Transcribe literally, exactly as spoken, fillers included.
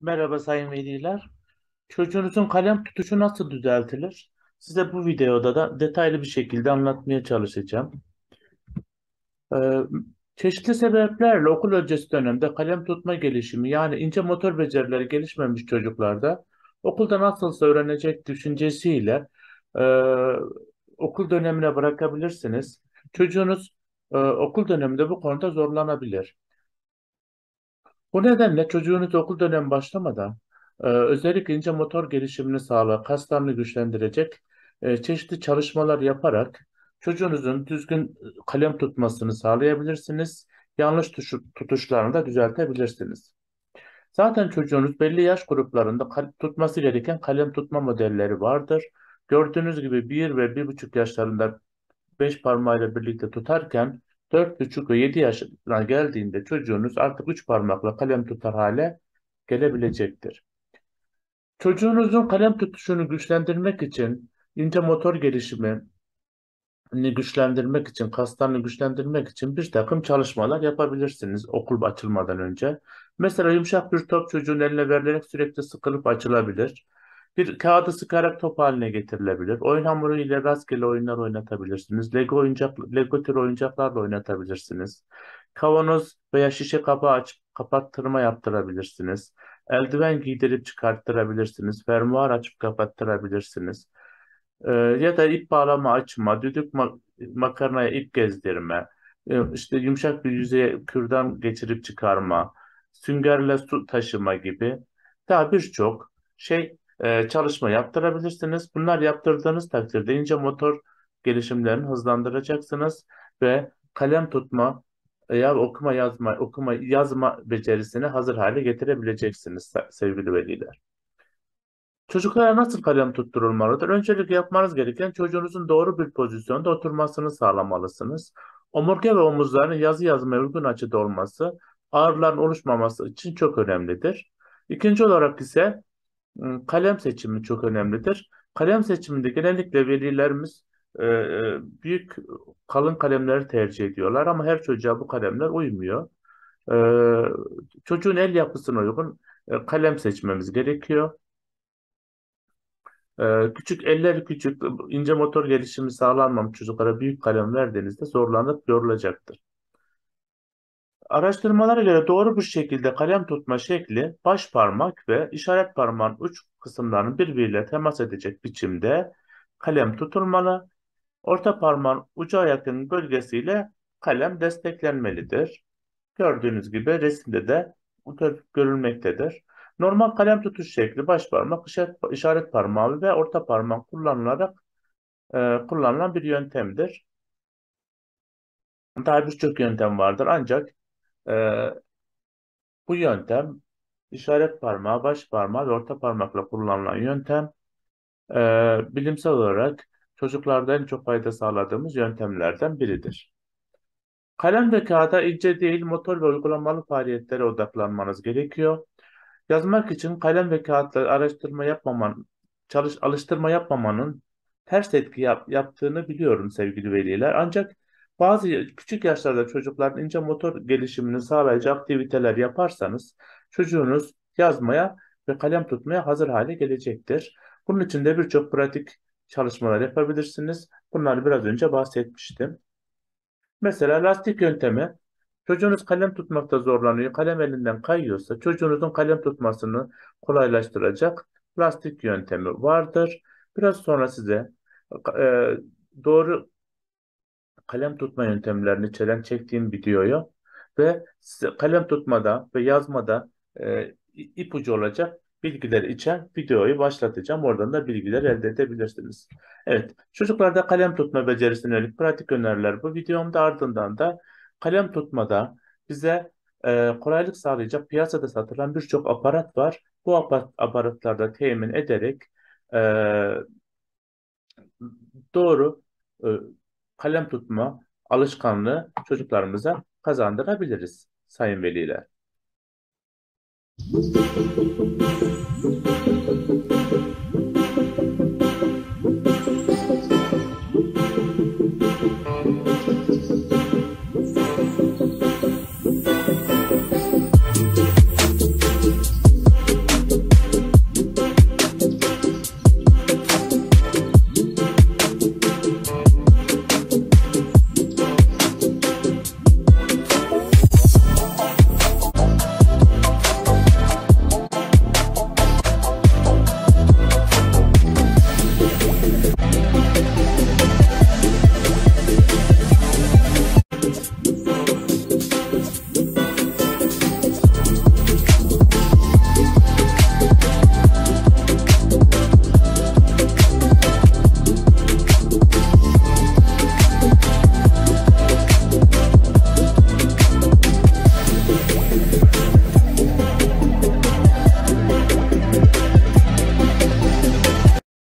Merhaba sayın veliler. Çocuğunuzun kalem tutuşu nasıl düzeltilir? Size bu videoda da detaylı bir şekilde anlatmaya çalışacağım. Ee, Çeşitli sebeplerle okul öncesi dönemde kalem tutma gelişimi yani ince motor becerileri gelişmemiş çocuklarda okulda nasılsa öğrenecek düşüncesiyle e, okul dönemine bırakabilirsiniz. Çocuğunuz e, okul döneminde bu konuda zorlanabilir. Bu nedenle çocuğunuz okul dönemi başlamadan e, özellikle ince motor gelişimini sağlar, kaslarını güçlendirecek e, çeşitli çalışmalar yaparak çocuğunuzun düzgün e, kalem tutmasını sağlayabilirsiniz. Yanlış tuşu- tutuşlarını da düzeltebilirsiniz. Zaten çocuğunuz belli yaş gruplarında kal- tutması gereken kalem tutma modelleri vardır. Gördüğünüz gibi bir ve bir buçuk yaşlarında beş parmağıyla birlikte tutarken dört buçuk ve yedi yaşına geldiğinde çocuğunuz artık üç parmakla kalem tutar hale gelebilecektir. Çocuğunuzun kalem tutuşunu güçlendirmek için ince motor gelişimi güçlendirmek için, kaslarını güçlendirmek için bir takım çalışmalar yapabilirsiniz okul açılmadan önce. Mesela yumuşak bir top çocuğun eline verilerek sürekli sıkılıp açılabilir. Bir kağıdı sıkarak top haline getirilebilir. Oyun hamuru ile rastgele oyunlar oynatabilirsiniz. Lego oyuncak, Lego tür oyuncaklarla oynatabilirsiniz. Kavanoz veya şişe kapağı açıp kapattırma yaptırabilirsiniz. Eldiven giydirip çıkarttırabilirsiniz. Fermuar açıp kapattırabilirsiniz. Ee, ya da ip bağlama açma, düdük ma- makarnaya ip gezdirme, e, işte yumuşak bir yüzeye kürdan geçirip çıkarma, süngerle su taşıma gibi daha birçok şey e, çalışma yaptırabilirsiniz. Bunlar yaptırdığınız takdirde ince motor gelişimlerini hızlandıracaksınız ve kalem tutma veya okuma yazma okuma yazma becerisini hazır hale getirebileceksiniz sevgili veliler. Çocuklara nasıl kalem tutturulmalıdır? Öncelikle yapmanız gereken çocuğunuzun doğru bir pozisyonda oturmasını sağlamalısınız. Omurga ve omuzların yazı yazmaya uygun açıda olması, ağrıların oluşmaması için çok önemlidir. İkinci olarak ise ım, kalem seçimi çok önemlidir. Kalem seçiminde genellikle velilerimiz e, e, büyük kalın kalemleri tercih ediyorlar ama her çocuğa bu kalemler uymuyor. E, Çocuğun el yapısına uygun e, kalem seçmemiz gerekiyor. Ee, küçük eller küçük, ince motor gelişimi sağlanmamış çocuklara büyük kalem verdiğinizde zorlanıp yorulacaktır. Araştırmalara göre doğru bir şekilde kalem tutma şekli baş parmak ve işaret parmağın uç kısımlarının birbiriyle temas edecek biçimde kalem tutulmalı. Orta parmağın uca yakın bölgesiyle kalem desteklenmelidir. Gördüğünüz gibi resimde de bu tür görülmektedir. Normal kalem tutuş şekli baş parmak, işaret, işaret parmağı ve orta parmak kullanılarak e, kullanılan bir yöntemdir. Daha birçok yöntem vardır ancak e, bu yöntem işaret parmağı, baş parmağı ve orta parmakla kullanılan yöntem e, bilimsel olarak çocuklarda en çok fayda sağladığımız yöntemlerden biridir. Kalem ve kağıda ince değil motor ve uygulamalı faaliyetlere odaklanmanız gerekiyor. Yazmak için kalem ve kağıtla araştırma yapmaman, çalış, alıştırma yapmamanın ters etki yap- yaptığını biliyorum sevgili veliler. Ancak bazı küçük yaşlarda çocukların ince motor gelişimini sağlayıcı aktiviteler yaparsanız çocuğunuz yazmaya ve kalem tutmaya hazır hale gelecektir. Bunun için de birçok pratik çalışmalar yapabilirsiniz. Bunları biraz önce bahsetmiştim. Mesela lastik yöntemi. Çocuğunuz kalem tutmakta zorlanıyor, kalem elinden kayıyorsa çocuğunuzun kalem tutmasını kolaylaştıracak lastik yöntemi vardır. Biraz sonra size e, doğru kalem tutma yöntemlerini içeren çektiğim videoyu ve size kalem tutmada ve yazmada e, ipucu olacak bilgiler içeren videoyu başlatacağım. Oradan da bilgiler elde edebilirsiniz. Evet, çocuklarda kalem tutma becerisine yönelik pratik öneriler bu videomda ardından da kalem tutmada bize e, kolaylık sağlayacak piyasada satılan birçok aparat var. Bu apa- aparatlarda temin ederek e, doğru e, kalem tutma alışkanlığı çocuklarımıza kazandırabiliriz sayın veliler.